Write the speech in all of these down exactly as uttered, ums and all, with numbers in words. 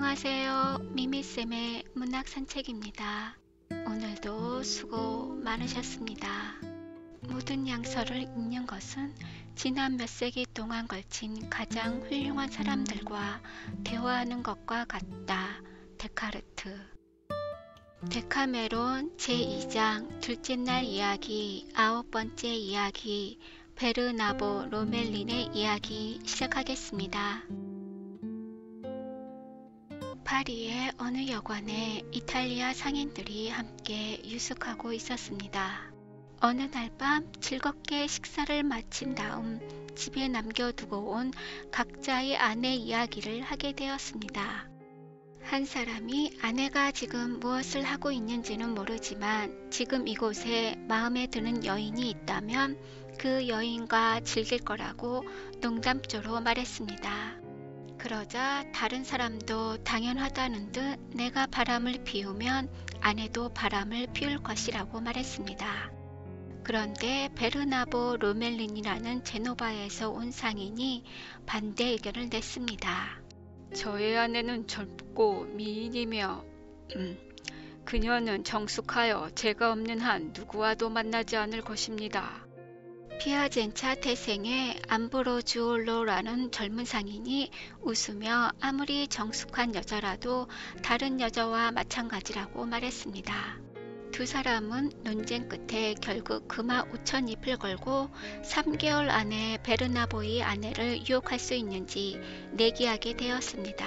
안녕하세요. 미미쌤의 문학산책입니다. 오늘도 수고 많으셨습니다. 모든 양서를 읽는 것은 지난 몇 세기 동안 걸친 가장 훌륭한 사람들과 대화하는 것과 같다. 데카르트. 데카메론 제이 장 둘째 날 이야기 아홉 번째 이야기 베르나보 로멜린의 이야기 시작하겠습니다. 파리의 어느 여관에 이탈리아 상인들이 함께 유숙하고 있었습니다. 어느 날 밤 즐겁게 식사를 마친 다음 집에 남겨두고 온 각자의 아내 이야기를 하게 되었습니다. 한 사람이 아내가 지금 무엇을 하고 있는지는 모르지만 지금 이곳에 마음에 드는 여인이 있다면 그 여인과 즐길 거라고 농담조로 말했습니다. 그러자 다른 사람도 당연하다는 듯 내가 바람을 피우면 아내도 바람을 피울 것이라고 말했습니다. 그런데 베르나보 로멜린이라는 제노바에서 온 상인이 반대 의견을 냈습니다. 저의 아내는 젊고 미인이며 음, 그녀는 정숙하여 제가 없는 한 누구와도 만나지 않을 것입니다. 피아젠차 태생의 암브로주올로라는 젊은 상인이 웃으며 아무리 정숙한 여자라도 다른 여자와 마찬가지라고 말했습니다. 두 사람은 논쟁 끝에 결국 금화 오천 잎을 걸고 삼 개월 안에 베르나보의 아내를 유혹할 수 있는지 내기하게 되었습니다.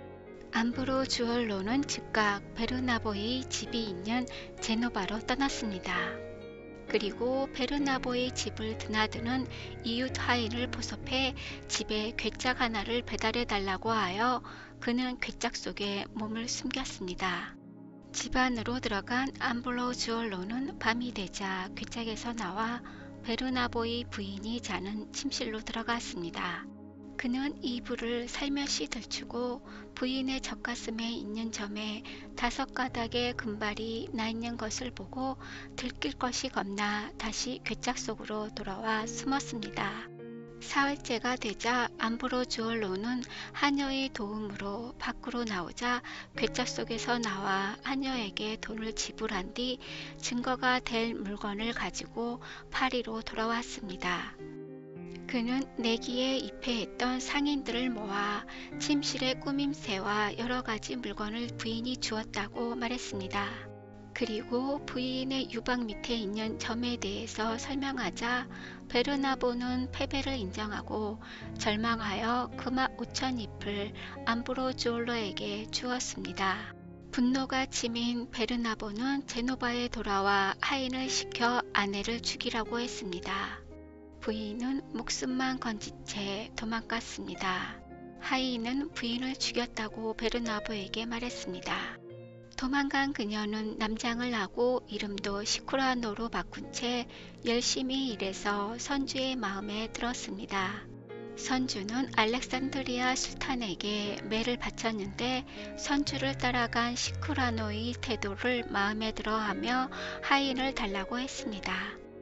암브로주올로는 즉각 베르나보의 집이 있는 제노바로 떠났습니다. 그리고 베르나보의 집을 드나드는 이웃 하인을 포섭해 집에 괴짝 하나를 배달해 달라고 하여 그는 괴짝 속에 몸을 숨겼습니다. 집 안으로 들어간 암브로주올로는 밤이 되자 괴짝에서 나와 베르나보의 부인이 자는 침실로 들어갔습니다. 그는 이불을 살며시 들추고 부인의 젖가슴에 있는 점에 다섯 가닥의 금발이 나 있는 것을 보고 들킬 것이 겁나 다시 괴짝 속으로 돌아와 숨었습니다. 사흘째가 되자 암브로주올로는 하녀의 도움으로 밖으로 나오자 괴짝 속에서 나와 하녀에게 돈을 지불한 뒤 증거가 될 물건을 가지고 파리로 돌아왔습니다. 그는 내기에 입회했던 상인들을 모아 침실의 꾸밈새와 여러 가지 물건을 부인이 주었다고 말했습니다. 그리고 부인의 유방 밑에 있는 점에 대해서 설명하자 베르나보는 패배를 인정하고 절망하여 금화 오천 잎을 암브로주올로에게 주었습니다. 분노가 치민 베르나보는 제노바에 돌아와 하인을 시켜 아내를 죽이라고 했습니다. 부인은 목숨만 건진 채 도망갔습니다. 하인은 부인을 죽였다고 베르나보에게 말했습니다. 도망간 그녀는 남장을 하고 이름도 시쿠라노로 바꾼 채 열심히 일해서 선주의 마음에 들었습니다. 선주는 알렉산드리아 술탄에게 매를 바쳤는데 선주를 따라간 시쿠라노의 태도를 마음에 들어하며 하인을 달라고 했습니다.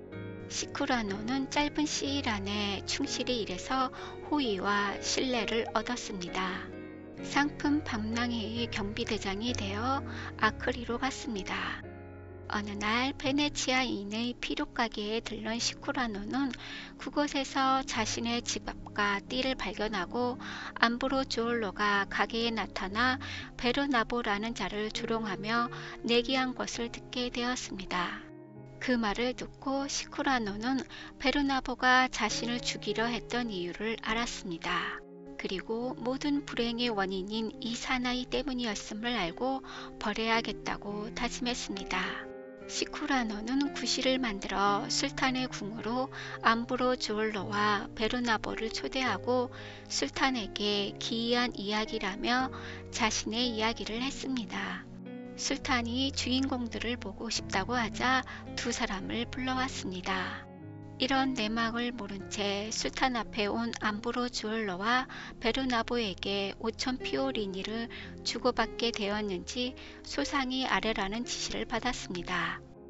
시쿠라노는 짧은 시일 안에 충실히 일해서 호의와 신뢰를 얻었습니다. 상품 박람회의 경비대장이 되어 아크리로 갔습니다. 어느 날 베네치아인의 피력가게에 들른 시쿠라노는 그곳에서 자신의 집 앞과 띠를 발견하고 암브로주올로가 가게에 나타나 베르나보라는 자를 조롱하며 내기한 것을 듣게 되었습니다. 그 말을 듣고 시쿠라노는 베르나보가 자신을 죽이려 했던 이유를 알았습니다. 그리고 모든 불행의 원인인 이 사나이 때문이었음을 알고 벌해야겠다고 다짐했습니다. 시쿠라노는 구실을 만들어 술탄의 궁으로 암브로주올로와 베르나보를 초대하고 술탄에게 기이한 이야기라며 자신의 이야기를 했습니다. 술탄이 주인공들을 보고 싶다고 하자 두 사람을 불러왔습니다. 이런 내막을 모른 채 술탄 앞에 온 암브로주올로와 베르나보에게 오천 피오리니를 주고받게 되었는지 소상히 아래라는 지시를 받았습니다.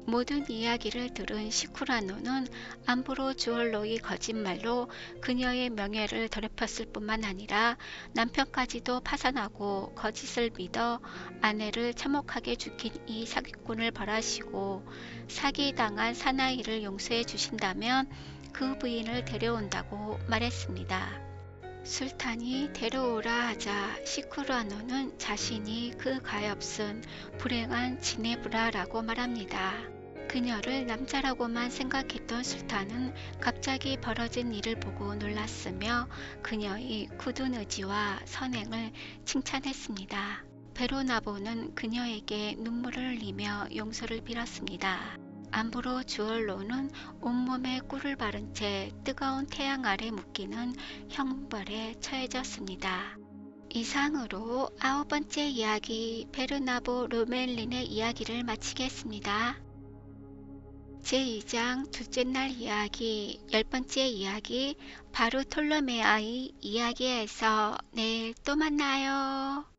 모든 이야기를 들은 시쿠라노는 암브로주올로의 거짓말로 그녀의 명예를 더럽혔을 뿐만 아니라 남편까지도 파산하고 거짓을 믿어 아내를 참혹하게 죽인 이 사기꾼을 벌하시고 사기당한 사나이를 용서해 주신다면 그 부인을 데려온다고 말했습니다. 술탄이 데려오라 하자 시쿠라노는 자신이 그 가엾은 불행한 지네브라라고 말합니다. 그녀를 남자라고만 생각했던 술탄은 갑자기 벌어진 일을 보고 놀랐으며 그녀의 굳은 의지와 선행을 칭찬했습니다. 베로나보는 그녀에게 눈물을 흘리며 용서를 빌었습니다. 암브로주올로는 온몸에 꿀을 바른 채 뜨거운 태양 아래 묶이는 형벌에 처해졌습니다. 이상으로 아홉 번째 이야기 베르나보 로멜린의 이야기를 마치겠습니다. 제이 장 둘째 날 이야기 열 번째 이야기 바르톨로메아의 이야기에서 내일 또 만나요.